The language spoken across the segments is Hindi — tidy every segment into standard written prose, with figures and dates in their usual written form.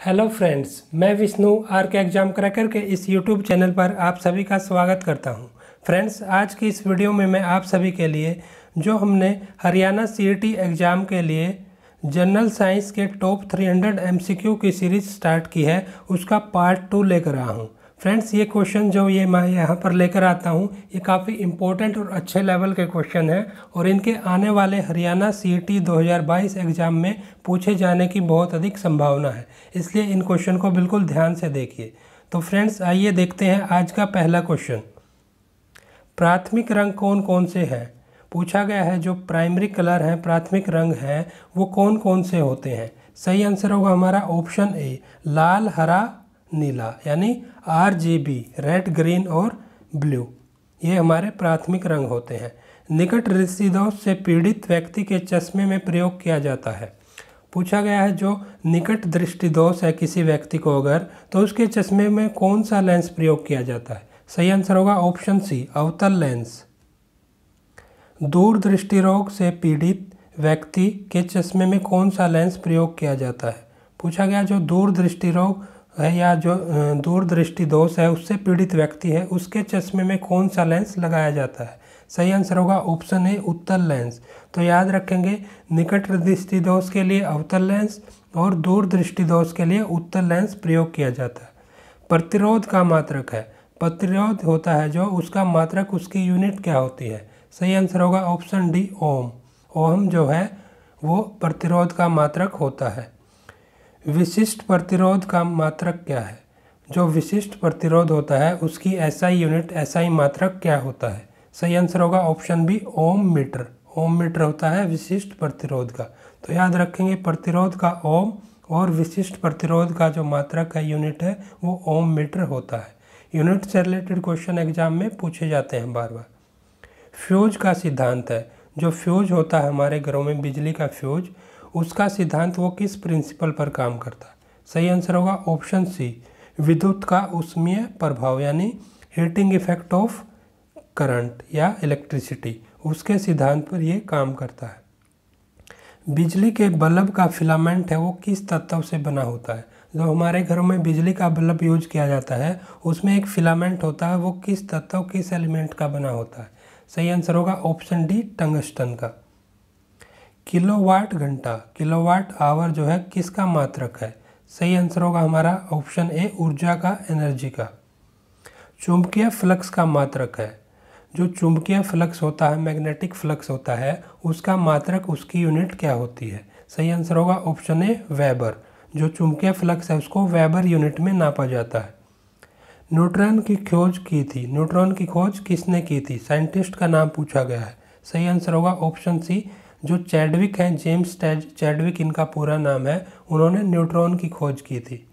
हेलो फ्रेंड्स, मैं विष्णु आर्क एग्जाम क्रैकर के इस यूट्यूब चैनल पर आप सभी का स्वागत करता हूं। फ्रेंड्स, आज की इस वीडियो में मैं आप सभी के लिए जो हमने हरियाणा सीईटी एग्ज़ाम के लिए जनरल साइंस के टॉप 300 एमसीक्यू की सीरीज़ स्टार्ट की है, उसका पार्ट 2 लेकर आया हूं। फ्रेंड्स, ये क्वेश्चन जो मैं यहाँ पर लेकर आता हूँ, ये काफ़ी इम्पोर्टेंट और अच्छे लेवल के क्वेश्चन हैं और इनके आने वाले हरियाणा सीईटी 2022 एग्ज़ाम में पूछे जाने की बहुत अधिक संभावना है, इसलिए इन क्वेश्चन को बिल्कुल ध्यान से देखिए। तो फ्रेंड्स, आइए देखते हैं आज का पहला क्वेश्चन। प्राथमिक रंग कौन कौन से हैं? पूछा गया है जो प्राइमरी कलर हैं, प्राथमिक रंग हैं, वो कौन कौन से होते हैं। सही आंसर होगा हमारा ऑप्शन ए, लाल, हरा, नीला, यानी RGB, रेड, ग्रीन और ब्लू, ये हमारे प्राथमिक रंग होते हैं। निकट दृष्टिदोष से पीड़ित व्यक्ति के चश्मे में प्रयोग किया जाता है। पूछा गया है जो निकट दृष्टिदोष है किसी व्यक्ति को अगर, तो उसके चश्मे में कौन सा लेंस प्रयोग किया जाता है। सही आंसर होगा ऑप्शन सी, अवतल लेंस। दूर दृष्टि रोग से पीड़ित व्यक्ति के चश्मे में कौन सा लेंस प्रयोग किया जाता है। पूछा गया जो दूर दृष्टि रोग है या जो दूर दृष्टि दोष है उससे पीड़ित व्यक्ति है, उसके चश्मे में कौन सा लेंस लगाया जाता है। सही आंसर होगा ऑप्शन ए, उत्तल लेंस। तो याद रखेंगे, निकट दृष्टि दोष के लिए अवतल लेंस और दूर दृष्टि दोष के लिए उत्तल लेंस प्रयोग किया जाता है। प्रतिरोध का मात्रक है, प्रतिरोध होता है जो उसका मात्रक, उसकी यूनिट क्या होती है। सही आंसर होगा ऑप्शन डी, ओम। ओम जो है वो प्रतिरोध का मात्रक होता है। विशिष्ट प्रतिरोध का मात्रक क्या है? जो विशिष्ट प्रतिरोध होता है उसकी SI यूनिट, SI मात्रक क्या होता है। सही आंसर होगा option B, ohm meter. Ohm meter होता है विशिष्ट प्रतिरोध का। तो याद रखेंगे, प्रतिरोध का ओम और विशिष्ट प्रतिरोध का जो मात्रक है, यूनिट है, वो ओम मीटर होता है। यूनिट से रिलेटेड क्वेश्चन एग्जाम में पूछे जाते हैं बार बार। फ्यूज का सिद्धांत है, जो फ्यूज होता है हमारे घरों में, बिजली का फ्यूज, उसका सिद्धांत वो किस प्रिंसिपल पर काम करता है। सही आंसर होगा ऑप्शन सी, विद्युत का ऊष्मीय प्रभाव, यानी हीटिंग इफेक्ट ऑफ करंट या इलेक्ट्रिसिटी, उसके सिद्धांत पर ये काम करता है। बिजली के बल्ब का फिलामेंट है वो किस तत्व से बना होता है। जो हमारे घरों में बिजली का बल्ब यूज किया जाता है उसमें एक फिलामेंट होता है, वो किस तत्व, किस एलिमेंट का बना होता है। सही आंसर होगा ऑप्शन डी, टंगस्टन का। किलोवाट घंटा, किलोवाट आवर जो है किसका मात्रक है। सही आंसर होगा हमारा ऑप्शन ए, ऊर्जा का, एनर्जी का। चुंबकीय फ्लक्स का मात्रक है, जो चुंबकीय फ्लक्स होता है, मैग्नेटिक फ्लक्स होता है, उसका मात्रक, उसकी यूनिट क्या होती है। सही आंसर होगा ऑप्शन ए, वेबर। जो चुंबकीय फ्लक्स है उसको वेबर यूनिट में नापा जाता है। न्यूट्रॉन की खोज की थी, न्यूट्रॉन की खोज किसने की थी, साइंटिस्ट का नाम पूछा गया है। सही आंसर होगा ऑप्शन सी, जो चैडविक हैं, जेम्स चैडविक इनका पूरा नाम है, उन्होंने न्यूट्रॉन की खोज की थी।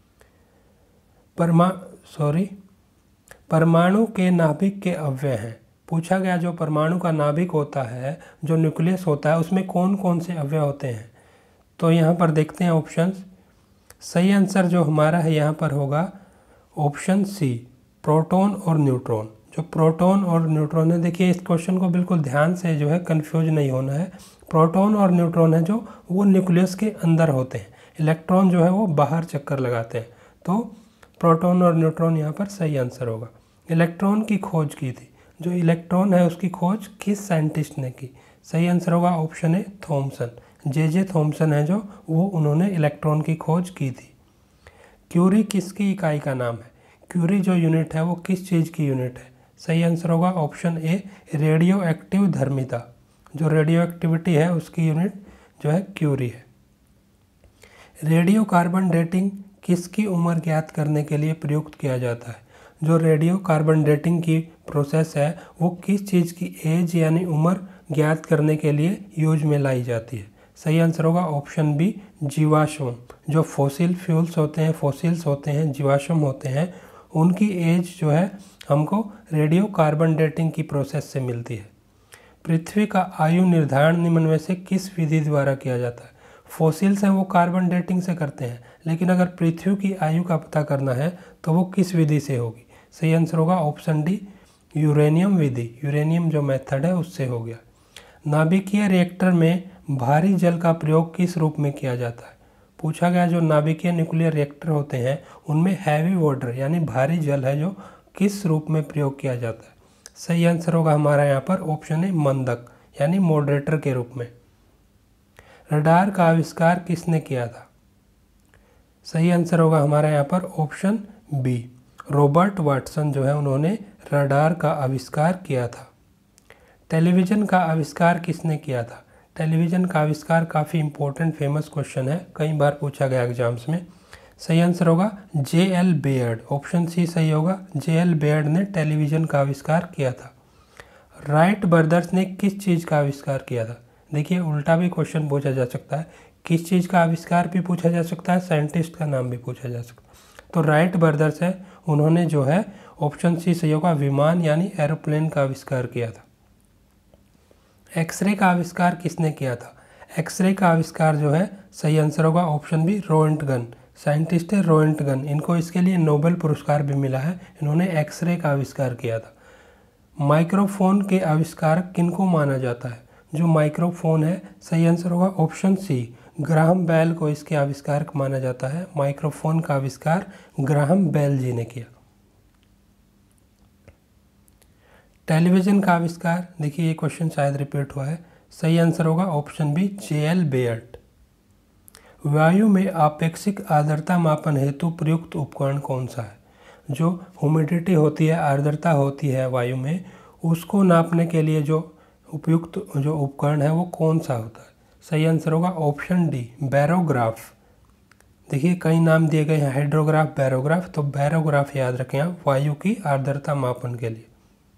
परमाणु के नाभिक के अव्यय हैं। पूछा गया जो परमाणु का नाभिक होता है, जो न्यूक्लियस होता है, उसमें कौन कौन से अव्यय होते हैं। तो यहाँ पर देखते हैं ऑप्शंस। सही आंसर जो हमारा है यहाँ पर होगा ऑप्शन सी, प्रोटॉन और न्यूट्रॉन। जो प्रोटॉन और न्यूट्रॉन है, देखिए इस क्वेश्चन को बिल्कुल ध्यान से जो है कंफ्यूज नहीं होना है। प्रोटॉन और न्यूट्रॉन है जो वो न्यूक्लियस के अंदर होते हैं, इलेक्ट्रॉन जो है वो बाहर चक्कर लगाते हैं। तो प्रोटॉन और न्यूट्रॉन यहाँ पर सही आंसर होगा। इलेक्ट्रॉन की खोज की थी, जो इलेक्ट्रॉन है उसकी खोज किस साइंटिस्ट ने की। सही आंसर होगा option A, Thomson. J Thomson है जो वो उन्होंने इलेक्ट्रॉन की खोज की थी। क्यूरी किसकी इकाई का नाम है। क्यूरी जो यूनिट है वो किस चीज़ की यूनिट है। सही आंसर होगा ऑप्शन ए, रेडियो एक्टिव धर्मिता। जो रेडियो एक्टिविटी है उसकी यूनिट जो है क्यूरी है। रेडियो कार्बन डेटिंग किसकी उम्र ज्ञात करने के लिए प्रयुक्त किया जाता है। जो रेडियो कार्बन डेटिंग की प्रोसेस है वो किस चीज़ की एज यानी उम्र ज्ञात करने के लिए यूज में लाई जाती है। सही आंसर होगा ऑप्शन बी, जीवाश्म। जो फॉसिल फ्यूल्स होते हैं, फॉसिल्स होते हैं, जीवाश्म होते हैं, उनकी एज जो है हमको रेडियो कार्बन डेटिंग की प्रोसेस से मिलती है। पृथ्वी का आयु निर्धारण निम्न में से किस विधि द्वारा किया जाता है। फॉसिल्स हैं वो कार्बन डेटिंग से करते हैं, लेकिन अगर पृथ्वी की आयु का पता करना है तो वो किस विधि से होगी। सही आंसर होगा ऑप्शन डी, यूरेनियम विधि। यूरेनियम जो मेथड है उससे हो गया। नाभिकीय रिएक्टर में भारी जल का प्रयोग किस रूप में किया जाता है। पूछा गया जो नाभिकीय न्यूक्लियर रिएक्टर होते हैं उनमें हैवी वाटर यानी भारी जल है जो किस रूप में प्रयोग किया जाता है। सही आंसर होगा हमारा यहाँ पर ऑप्शन है मंदक यानी मॉडरेटर के रूप में। रडार का आविष्कार किसने किया था। सही आंसर होगा हमारा यहाँ पर ऑप्शन बी, रॉबर्ट वाटसन जो है उन्होंने रडार का आविष्कार किया था। टेलीविज़न का आविष्कार किसने किया था। टेलीविज़न का आविष्कार काफ़ी इंपॉर्टेंट फेमस क्वेश्चन है, कई बार पूछा गया एग्जाम्स में। सही आंसर होगा J.L. बेयर्ड, ऑप्शन सी सही होगा। J.L. बेयर्ड ने टेलीविज़न का आविष्कार किया था। राइट ब्रदर्स ने किस चीज़ का आविष्कार किया था। देखिए उल्टा भी क्वेश्चन पूछा जा सकता है, किस चीज़ का आविष्कार भी पूछा जा सकता है, साइंटिस्ट का नाम भी पूछा जा सकता है। तो राइट ब्रदर्स है, उन्होंने जो है ऑप्शन सी सही होगा विमान यानी एरोप्लेन का आविष्कार किया था। एक्सरे का आविष्कार किसने किया था। एक्सरे का आविष्कार जो है सही आंसर होगा ऑप्शन बी, रोएंटगन। साइंटिस्ट है रोएंटगन, इनको इसके लिए नोबेल पुरस्कार भी मिला है, इन्होंने एक्सरे का आविष्कार किया था। माइक्रोफोन के आविष्कारक किनको माना जाता है। जो माइक्रोफोन है सही आंसर होगा ऑप्शन सी, ग्राहम बेल को इसके आविष्कारक माना जाता है। माइक्रोफोन का आविष्कार ग्राहम बेल जी ने किया। टेलीविज़न का आविष्कार, देखिए ये क्वेश्चन शायद रिपीट हुआ है, सही आंसर होगा ऑप्शन बी, J.L. बेयर्ड। वायु में आपेक्षिक आर्द्रता मापन हेतु प्रयुक्त उपकरण कौन सा है। जो ह्यूमिडिटी होती है, आर्द्रता होती है वायु में, उसको नापने के लिए जो उपयुक्त जो उपकरण है वो कौन सा होता है। सही आंसर होगा ऑप्शन डी, बैरोग्राफ। देखिए कई नाम दिए गए हैं, हाइड्रोग्राफ, बैरोग्राफ, तो बैरोग्राफ याद रखें आप वायु की आर्द्रता मापन के लिए।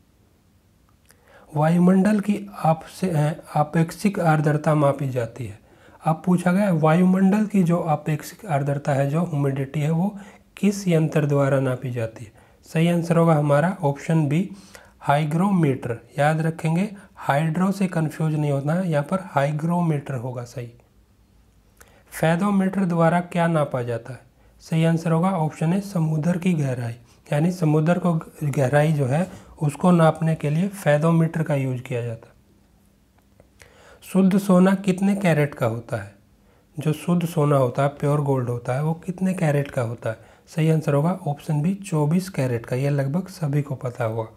वायुमंडल की आपेक्षिक आर्द्रता मापी जाती है। अब पूछा गया वायुमंडल की जो आपेक्षिक आर्द्रता है, जो ह्यूमिडिटी है, वो किस यंत्र द्वारा नापी जाती है। सही आंसर होगा हमारा ऑप्शन बी, हाइग्रोमीटर। याद रखेंगे, हाइड्रो से कंफ्यूज नहीं होना है, यहाँ पर हाइग्रोमीटर होगा सही। फेदोमीटर द्वारा क्या नापा जाता है। सही आंसर होगा ऑप्शन है, समुद्र की गहराई, यानी समुद्र को गहराई जो है उसको नापने के लिए फेदोमीटर का यूज किया जाता है। शुद्ध सोना कितने कैरेट का होता है। जो शुद्ध सोना होता है, प्योर गोल्ड होता है, वो कितने कैरेट का होता है। सही आंसर होगा ऑप्शन बी, 24 कैरेट का। यह लगभग सभी को पता होगा।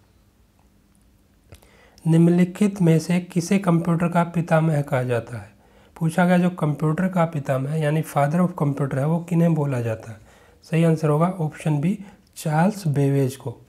निम्नलिखित में से किसे कंप्यूटर का पितामह कहा जाता है। पूछा गया जो कंप्यूटर का पितामह यानी फादर ऑफ कंप्यूटर है वो किन्हें बोला जाता है। सही आंसर होगा ऑप्शन बी, चार्ल्स बेबेज को।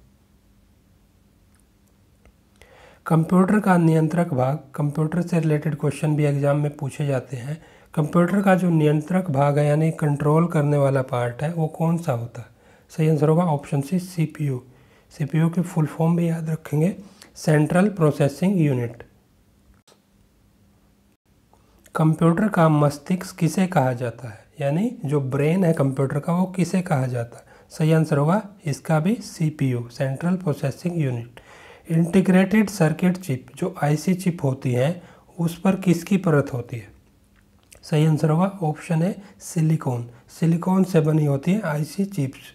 कंप्यूटर का नियंत्रक भाग, कंप्यूटर से रिलेटेड क्वेश्चन भी एग्जाम में पूछे जाते हैं। कंप्यूटर का जो नियंत्रक भाग है यानी कंट्रोल करने वाला पार्ट है वो कौन सा होता है। सही आंसर होगा ऑप्शन सी, CPU। CPU की फुल फॉर्म भी याद रखेंगे, सेंट्रल प्रोसेसिंग यूनिट। कंप्यूटर का मस्तिष्क किसे कहा जाता है, यानी जो ब्रेन है कंप्यूटर का वो किसे कहा जाता है। सही आंसर होगा इसका भी CPU, central processing unit. Integrated circuit chip, जो IC चिप होती है उस पर किसकी परत होती है। सही आंसर होगा ऑप्शन है सिलिकॉन। सिलिकॉन से बनी होती है IC चिप्स।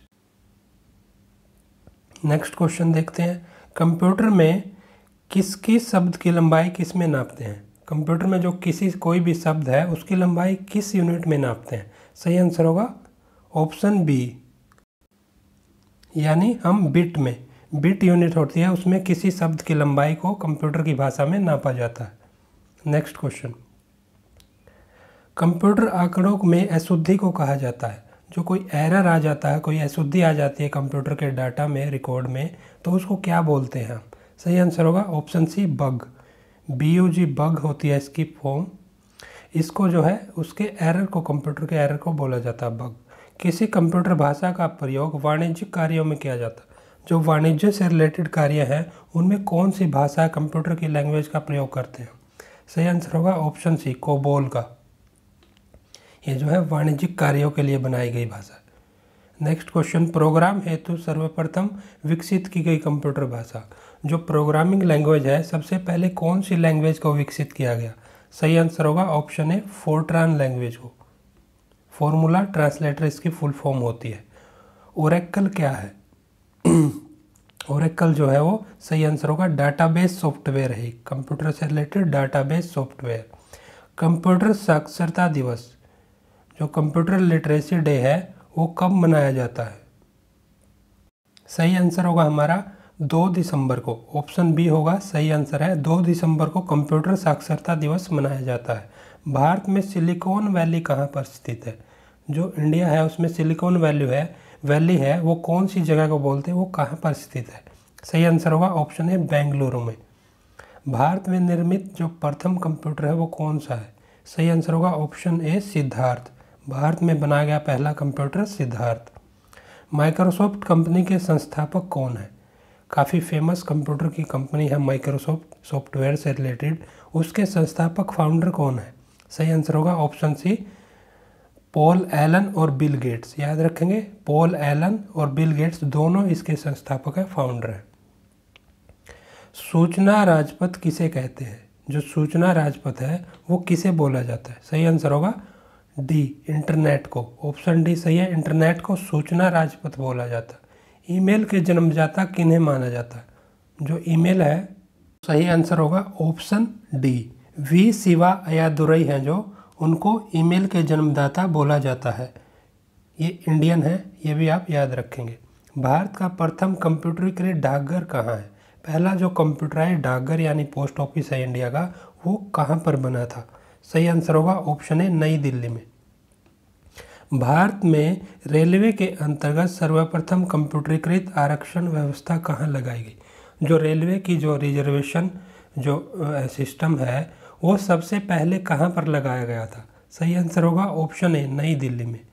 नेक्स्ट क्वेश्चन देखते हैं, कंप्यूटर में किसकी शब्द की लंबाई किस में नापते हैं। कंप्यूटर में जो कोई भी शब्द है उसकी लंबाई किस यूनिट में नापते हैं। सही आंसर होगा ऑप्शन बी, यानी हम बिट में, बिट यूनिट होती है उसमें किसी शब्द की लंबाई को कंप्यूटर की भाषा में नापा जाता है। नेक्स्ट क्वेश्चन, कंप्यूटर आंकड़ों में अशुद्धि को कहा जाता है। जो कोई एरर आ जाता है, कोई अशुद्धि आ जाती है कंप्यूटर के डाटा में, रिकॉर्ड में, तो उसको क्या बोलते हैं। सही आंसर होगा option C, bug. BUG, bug होती है इसकी फॉर्म। इसको जो है उसके एरर को, कंप्यूटर के एरर को बोला जाता है बग। किसी कंप्यूटर भाषा का प्रयोग वाणिज्यिक कार्यों में किया जाता है। जो वाणिज्य से रिलेटेड कार्य हैं उनमें कौन सी भाषा, कंप्यूटर की लैंग्वेज का प्रयोग करते हैं। सही आंसर होगा ऑप्शन सी, कोबोल का। ये जो है वाणिज्यिक कार्यों के लिए बनाई गई भाषा है। नेक्स्ट क्वेश्चन, प्रोग्राम हेतु सर्वप्रथम विकसित की गई कंप्यूटर भाषा। जो प्रोग्रामिंग लैंग्वेज है सबसे पहले कौन सी लैंग्वेज को विकसित किया गया। सही आंसर होगा ऑप्शन ए, फोर्ट्रान लैंग्वेज को। फॉर्मूला ट्रांसलेटर इसकी फुल फॉर्म होती है। ओरेकल क्या है। ओरेकल जो है वो सही आंसर होगा डाटाबेस सॉफ्टवेयर है, कंप्यूटर से रिलेटेड डाटाबेस सॉफ्टवेयर। कंप्यूटर साक्षरता दिवस जो कंप्यूटर लिटरेसी डे है वो कब मनाया जाता है? सही आंसर होगा हमारा 2 दिसंबर को। ऑप्शन बी होगा सही आंसर है। 2 दिसंबर को कंप्यूटर साक्षरता दिवस मनाया जाता है। भारत में सिलिकॉन वैली कहाँ पर स्थित है? जो इंडिया है उसमें सिलिकॉन वैली है वो कौन सी जगह को बोलते हैं, वो कहाँ पर स्थित है? सही आंसर होगा ऑप्शन ए बेंगलुरु में। भारत में निर्मित जो प्रथम कंप्यूटर है वो कौन सा है? सही आंसर होगा ऑप्शन ए सिद्धार्थ। भारत में बनाया गया पहला कंप्यूटर सिद्धार्थ। माइक्रोसॉफ्ट कंपनी के संस्थापक कौन है? काफ़ी फेमस कंप्यूटर की कंपनी है माइक्रोसॉफ्ट, सॉफ्टवेयर से रिलेटेड। उसके संस्थापक फाउंडर कौन है? सही आंसर होगा ऑप्शन सी पॉल एलन और बिल गेट्स। याद रखेंगे, पॉल एलन और बिल गेट्स दोनों इसके संस्थापक है, फाउंडर है। सूचना राजपथ किसे कहते हैं? जो सूचना राजपथ है वो किसे बोला जाता है? सही आंसर होगा डी इंटरनेट को। ऑप्शन डी सही है, इंटरनेट को सूचना राजपथ बोला जाता है। ईमेल के जन्मदाता किन्हें माना जाता है? जो ईमेल है सही आंसर होगा option D V Shiva Ayyadurai हैं जो, उनको ईमेल के जन्मदाता बोला जाता है। ये इंडियन है, ये भी आप याद रखेंगे। भारत का प्रथम कंप्यूटरीकृत डाकघर कहाँ है? पहला जो कंप्यूटराइज्ड डाकघर यानी पोस्ट ऑफिस है इंडिया का, वो कहाँ पर बना था? सही आंसर होगा ऑप्शन ए नई दिल्ली में। भारत में रेलवे के अंतर्गत सर्वप्रथम कंप्यूटरीकृत आरक्षण व्यवस्था कहाँ लगाई गई? जो रेलवे की जो रिजर्वेशन जो सिस्टम है वो सबसे पहले कहाँ पर लगाया गया था? सही आंसर होगा ऑप्शन ए नई दिल्ली में।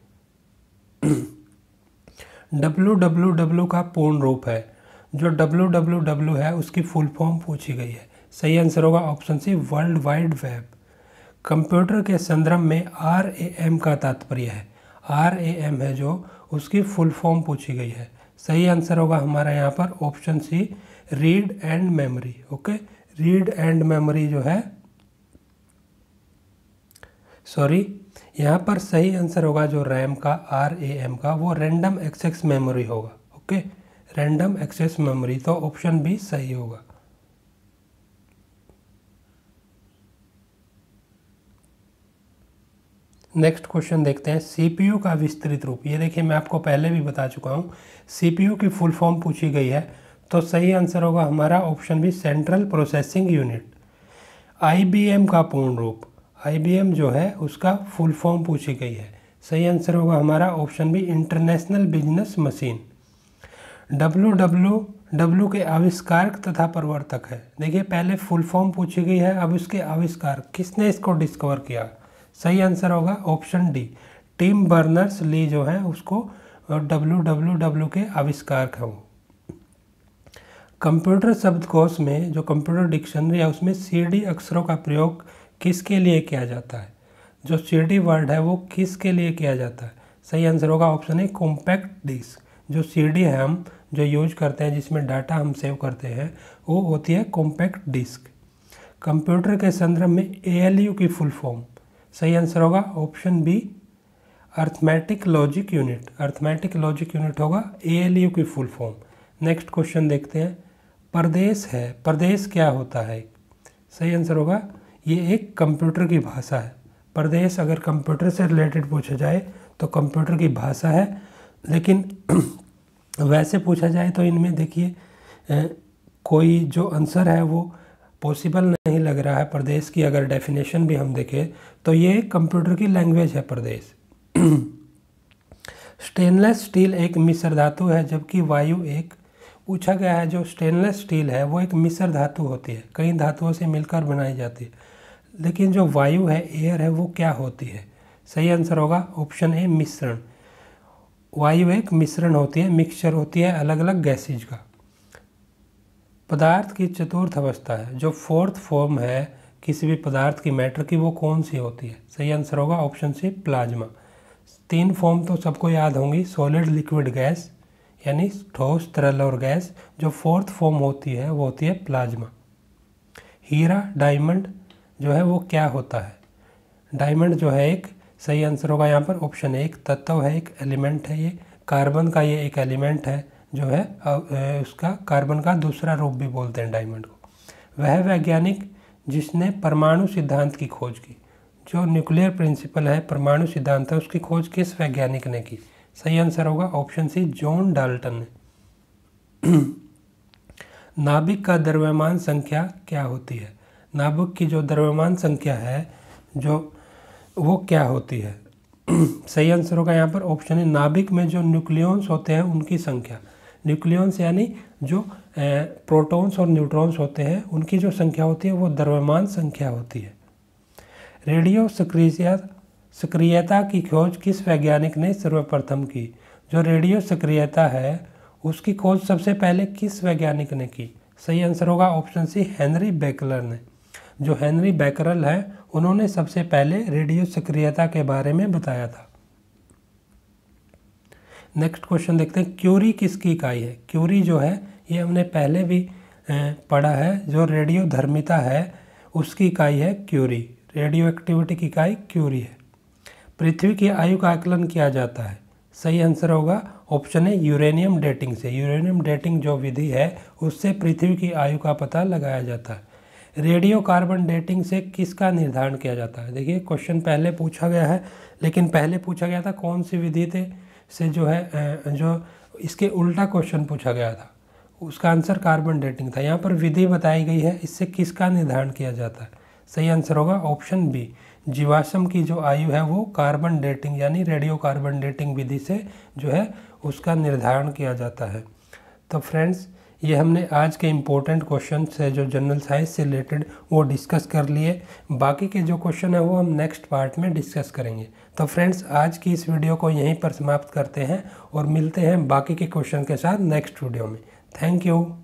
www का पूर्ण रूप है। जो www है उसकी फुल फॉर्म पूछी गई है। सही आंसर होगा option C world wide web. Computer के संदर्भ में RAM का तात्पर्य है। RAM है जो, उसकी फुल फॉर्म पूछी गई है। सही आंसर होगा हमारा यहाँ पर option C read and memory. Okay, read and memory जो है, सॉरी, यहाँ पर सही आंसर होगा जो रैम का RAM का, वो रैंडम एक्सेस मेमोरी होगा। ओके, रैंडम एक्सेस मेमोरी, तो ऑप्शन बी सही होगा। नेक्स्ट क्वेश्चन देखते हैं, CPU का विस्तृत रूप। ये देखिए मैं आपको पहले भी बता चुका हूँ, CPU की फुल फॉर्म पूछी गई है, तो सही आंसर होगा हमारा option B central processing unit. IBM का पूर्ण रूप, IBM जो है उसका फुल फॉर्म पूछी गई है। सही आंसर होगा हमारा option B international business machine. WWW के आविष्कारक तथा प्रवर्तक है। देखिए पहले फुल फॉर्म पूछी गई है, अब उसके आविष्कार, किसने इसको डिस्कवर किया? सही आंसर होगा option D Tim Berners Lee जो है उसको WWW के आविष्कारक हैं वो। कंप्यूटर शब्दकोश में जो कंप्यूटर डिक्शनरी है उसमें CD अक्षरों का प्रयोग किसके लिए किया जाता है? जो CD वर्ड है वो किसके लिए किया जाता है? सही आंसर होगा ऑप्शन ए कॉम्पैक्ट डिस्क। जो CD है हम जो यूज करते हैं जिसमें डाटा हम सेव करते हैं वो होती है कॉम्पैक्ट डिस्क। कंप्यूटर के संदर्भ में ALU की फुल फॉर्म, सही आंसर होगा option B arithmetic logic unit. Arithmetic logic unit होगा ALU की फुल फॉर्म। नेक्स्ट क्वेश्चन देखते हैं, प्रदेश है, प्रदेश क्या होता है? सही आंसर होगा ये एक कंप्यूटर की भाषा है। प्रदेश अगर कंप्यूटर से रिलेटेड पूछा जाए तो कंप्यूटर की भाषा है, लेकिन वैसे पूछा जाए तो इनमें देखिए कोई जो आंसर है वो पॉसिबल नहीं लग रहा है। प्रदेश की अगर डेफिनेशन भी हम देखें तो ये कंप्यूटर की लैंग्वेज है प्रदेश। स्टेनलेस स्टील एक मिश्र धातु है जबकि वायु एक, पूछा गया है जो स्टेनलेस स्टील है वो एक मिश्र धातु होती है, कई धातुओं से मिलकर बनाई जाती है, लेकिन जो वायु है, एयर है, वो क्या होती है? सही आंसर होगा ऑप्शन ए मिश्रण। वायु एक मिश्रण होती है, मिक्सचर होती है अलग अलग गैसेज का। पदार्थ की चतुर्थ अवस्था है, जो फोर्थ फॉर्म है किसी भी पदार्थ की, मैटर की, वो कौन सी होती है? सही आंसर होगा ऑप्शन सी प्लाज्मा। 3 फॉर्म तो सबको याद होंगी, सॉलिड, लिक्विड, गैस, यानी ठोस, तरल और गैस। जो फोर्थ फॉर्म होती है वो होती है प्लाज्मा। हीरा, डायमंड जो है वो क्या होता है? डायमंड जो है एक, सही आंसर होगा यहाँ पर ऑप्शन एक तत्व है, एक एलिमेंट है। ये कार्बन का ये एक एलिमेंट है जो है उसका कार्बन का दूसरा रूप भी बोलते हैं डायमंड को। वह वैज्ञानिक जिसने परमाणु सिद्धांत की खोज की, जो न्यूक्लियर प्रिंसिपल है, परमाणु सिद्धांत है, उसकी खोज किस वैज्ञानिक ने की? सही आंसर होगा ऑप्शन सी, जॉन डाल्टन ने। नाभिक का द्रव्यमान संख्या क्या होती है? नाभिक की जो द्रव्यमान संख्या है वो क्या होती है? सही आंसर होगा यहाँ पर ऑप्शन है, नाभिक में जो न्यूक्लियॉन्स होते हैं उनकी संख्या। न्यूक्लियॉन्स यानी जो प्रोटॉन्स और न्यूट्रॉन्स होते हैं उनकी जो संख्या होती है वो द्रव्यमान संख्या होती है। रेडियो सक्रियता की खोज किस वैज्ञानिक ने सर्वप्रथम की? जो रेडियो सक्रियता है उसकी खोज सबसे पहले किस वैज्ञानिक ने की? सही आंसर होगा ऑप्शन सी, हेनरी बेकलर ने। जो हेनरी बेकरल है उन्होंने सबसे पहले रेडियो सक्रियता के बारे में बताया था। नेक्स्ट क्वेश्चन देखते हैं, क्यूरी किसकी इकाई है? क्यूरी जो है ये हमने पहले भी पढ़ा है, जो रेडियो धर्मिता है उसकी इकाई है क्यूरी। रेडियो एक्टिविटी की इकाई क्यूरी है। पृथ्वी की आयु का आकलन किया जाता है? सही आंसर होगा ऑप्शन है, यूरेनियम डेटिंग से। यूरेनियम डेटिंग जो विधि है उससे पृथ्वी की आयु का पता लगाया जाता है। रेडियो कार्बन डेटिंग से किसका निर्धारण किया जाता है? देखिए क्वेश्चन पहले पूछा गया है, लेकिन पहले पूछा गया था कौन सी विधि से जो है जो इसके उल्टा क्वेश्चन पूछा गया था, उसका आंसर कार्बन डेटिंग था। यहाँ पर विधि बताई गई है, इससे किसका निर्धारण किया जाता है? सही आंसर होगा ऑप्शन बी, जीवाश्म की जो आयु है वो कार्बन डेटिंग यानी रेडियो कार्बन डेटिंग विधि से जो है उसका निर्धारण किया जाता है। तो फ्रेंड्स, ये हमने आज के इम्पोर्टेंट क्वेश्चन से जो जनरल साइंस से रिलेटेड वो डिस्कस कर लिए। बाकी के जो क्वेश्चन है वो हम नेक्स्ट पार्ट में डिस्कस करेंगे। तो फ्रेंड्स, आज की इस वीडियो को यहीं पर समाप्त करते हैं और मिलते हैं बाकी के क्वेश्चन के साथ नेक्स्ट वीडियो में। Thank you.